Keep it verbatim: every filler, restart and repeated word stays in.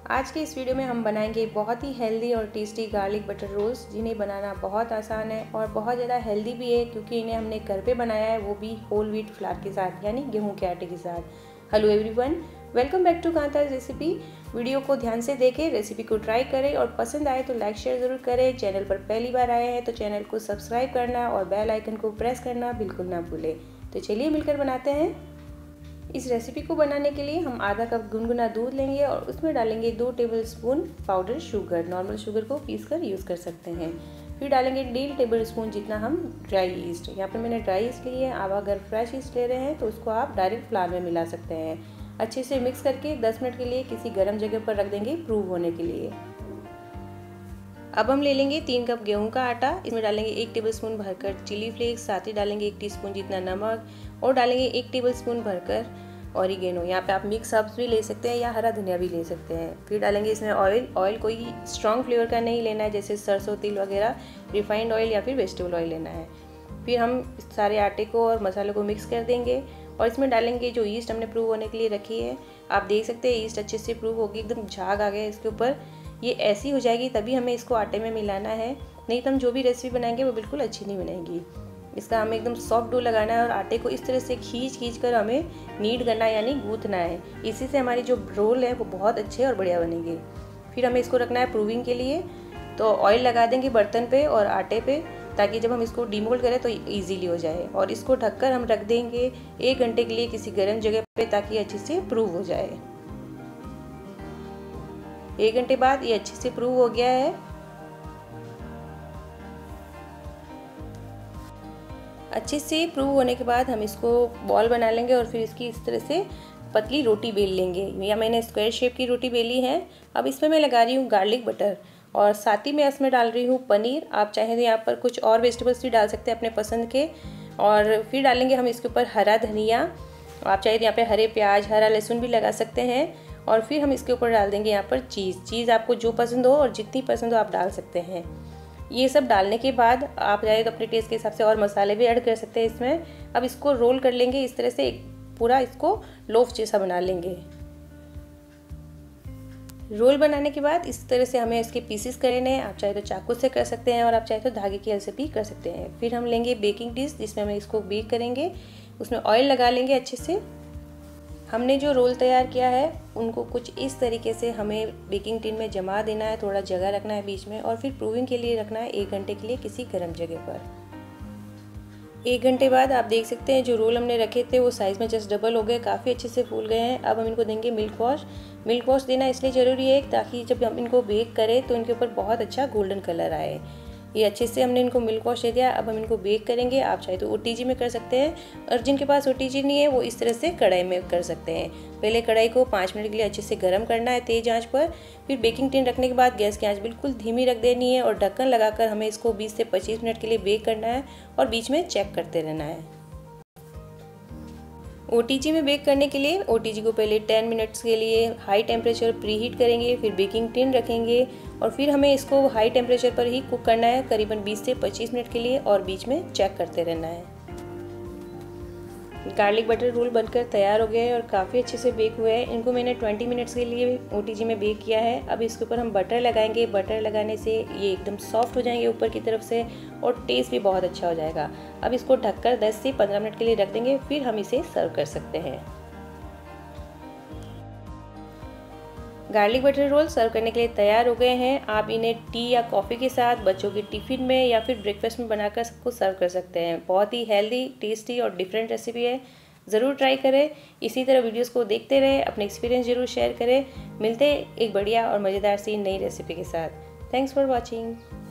आज के इस वीडियो में हम बनाएंगे बहुत ही हेल्दी और टेस्टी गार्लिक बटर रोल्स, जिन्हें बनाना बहुत आसान है और बहुत ज़्यादा हेल्दी भी है, क्योंकि इन्हें हमने घर पे बनाया है, वो भी होल व्हीट फ्लावर के साथ, यानी गेहूं के आटे के साथ। Hello everyone, welcome back to Kanta's recipe. वीडियो को ध्यान से देखें, रेसिपी को ट्राई करें और पसंद आए तो लाइक शेयर ज़रूर करें। चैनल पर पहली बार आए हैं तो चैनल को सब्सक्राइब करना और बेल आइकन को प्रेस करना बिल्कुल ना भूलें। तो चलिए मिलकर बनाते हैं। इस रेसिपी को बनाने के लिए हम आधा कप गुनगुना दूध लेंगे और उसमें डालेंगे दो tablespoon powder sugar. Normal sugar को पीसकर यूज़ कर सकते हैं। फिर डालेंगे डेढ़ टेबल स्पून जितना हम ड्राई ईस्ट। यहाँ पर मैंने ड्राई ईस्ट ली है। आप अगर फ्रेश ईस्ट ले रहे हैं तो उसको आप डायरेक्ट फ्लावर में मिला सकते हैं। अच्छे से मिक्स करके दस मिनट के लिए किसी गर्म जगह पर रख देंगे प्रूव होने के लिए। अब हम ले लेंगे तीन कप गेहूं का आटा। इसमें डालेंगे एक टेबलस्पून भरकर चिली फ्लेक्स, साथ ही डालेंगे एक टीस्पून जितना नमक और डालेंगे एक टेबलस्पून भरकर ऑरिगेनो। यहाँ पे आप मिक्स हर्ब्स भी ले सकते हैं या हरा धनिया भी ले सकते हैं। फिर डालेंगे इसमें ऑयल। ऑयल कोई स्ट्रॉन्ग फ्लेवर का नहीं लेना है, जैसे सरसों तेल वगैरह, रिफाइंड ऑयल या फिर वेजिटेबल ऑयल लेना है। फिर हम सारे आटे को और मसालों को मिक्स कर देंगे और इसमें डालेंगे जो ईस्ट हमने प्रूव होने के लिए रखी है। आप देख सकते हैं ईस्ट अच्छे से प्रूव होगी, एकदम झाग आ गया इसके ऊपर। ये ऐसी हो जाएगी तभी हमें इसको आटे में मिलाना है, नहीं तो हम जो भी रेसिपी बनाएंगे वो बिल्कुल अच्छी नहीं बनेगी। इसका हमें एकदम सॉफ्ट डो लगाना है और आटे को इस तरह से खींच खींच कर हमें नीड करना है, यानी गूंथना है। इसी से हमारी जो रोल है वो बहुत अच्छे और बढ़िया बनेंगे। फिर हमें इसको रखना है प्रूविंग के लिए। तो ऑयल लगा देंगे बर्तन पे और आटे पे, ताकि जब हम इसको डीमोल्ड करें तो इजीली हो जाए। और इसको ढककर हम रख देंगे एक घंटे के लिए किसी गर्म जगह पे, ताकि अच्छे से प्रूव हो जाए। एक घंटे बाद ये अच्छे से प्रूव हो गया है। अच्छे से प्रूव होने के बाद हम इसको बॉल बना लेंगे और फिर इसकी इस तरह से पतली रोटी बेल लेंगे। या मैंने स्क्वायर शेप की रोटी बेली है। अब इसमें मैं लगा रही हूँ गार्लिक बटर और साथ ही मैं इसमें डाल रही हूँ पनीर। आप चाहें तो यहाँ पर कुछ और वेजिटेबल्स भी डाल सकते हैं अपने पसंद के। और फिर डालेंगे हम इसके ऊपर हरा धनिया। आप चाहे तो यहाँ पे हरे प्याज, हरा लहसुन भी लगा सकते हैं। और फिर हम इसके ऊपर डाल देंगे यहाँ पर चीज़। चीज़ आपको जो पसंद हो और जितनी पसंद हो आप डाल सकते हैं। ये सब डालने के बाद आप चाहे तो अपने टेस्ट के हिसाब से और मसाले भी ऐड कर सकते हैं इसमें। अब इसको रोल कर लेंगे इस तरह से, पूरा इसको लोफ जैसा बना लेंगे। रोल बनाने के बाद इस तरह से हमें इसके पीसेस करने हैं। आप चाहे तो चाकू से कर सकते हैं और आप चाहे तो धागे की हेल्प से भी कर सकते हैं। फिर हम लेंगे बेकिंग डिश जिसमें हम इसको बेक करेंगे। उसमें ऑयल लगा लेंगे अच्छे से। हमने जो रोल तैयार किया है उनको कुछ इस तरीके से हमें बेकिंग टिन में जमा देना है, थोड़ा जगह रखना है बीच में और फिर प्रूविंग के लिए रखना है एक घंटे के लिए किसी गर्म जगह पर। एक घंटे बाद आप देख सकते हैं जो रोल हमने रखे थे वो साइज़ में जस्ट डबल हो गए, काफ़ी अच्छे से फूल गए हैं। अब हम इनको देंगे मिल्क वॉश। मिल्क वॉश देना इसलिए ज़रूरी है ताकि जब हम इनको बेक करें तो इनके ऊपर बहुत अच्छा गोल्डन कलर आए। ये अच्छे से हमने इनको मिल्क वॉश दे दिया। अब हम इनको बेक करेंगे। आप चाहे तो ओटीजी में कर सकते हैं और जिनके पास ओटीजी नहीं है वो इस तरह से कढ़ाई में कर सकते हैं। पहले कढ़ाई को पाँच मिनट के लिए अच्छे से गर्म करना है तेज़ आंच पर। फिर बेकिंग टिन रखने के बाद गैस की आंच बिल्कुल धीमी रख देनी है और ढक्कन लगाकर हमें इसको बीस से पच्चीस मिनट के लिए बेक करना है और बीच में चेक करते रहना है। ओटीजी में बेक करने के लिए ओटीजी को पहले दस मिनट्स के लिए हाई टेम्परेचर प्री हीट करेंगे, फिर बेकिंग टिन रखेंगे और फिर हमें इसको हाई टेम्परेचर पर ही कुक करना है करीबन बीस से पच्चीस मिनट के लिए और बीच में चेक करते रहना है। गार्लिक बटर रोल बनकर तैयार हो गए हैं और काफ़ी अच्छे से बेक हुए हैं। इनको मैंने बीस मिनट्स के लिए ओटीजी में बेक किया है। अब इसके ऊपर हम बटर लगाएंगे। बटर लगाने से ये एकदम सॉफ्ट हो जाएंगे ऊपर की तरफ से और टेस्ट भी बहुत अच्छा हो जाएगा। अब इसको ढककर दस से पंद्रह मिनट के लिए रख देंगे, फिर हम इसे सर्व कर सकते हैं। गार्लिक बटर रोल सर्व करने के लिए तैयार हो गए हैं। आप इन्हें टी या कॉफ़ी के साथ, बच्चों के टिफ़िन में या फिर ब्रेकफास्ट में बनाकर सबको सर्व कर सकते हैं। बहुत ही हेल्दी, टेस्टी और डिफरेंट रेसिपी है, ज़रूर ट्राई करें। इसी तरह वीडियोस को देखते रहें, अपने एक्सपीरियंस ज़रूर शेयर करें। मिलते हैं एक बढ़िया और मज़ेदार सी नई रेसिपी के साथ। Thanks for watching.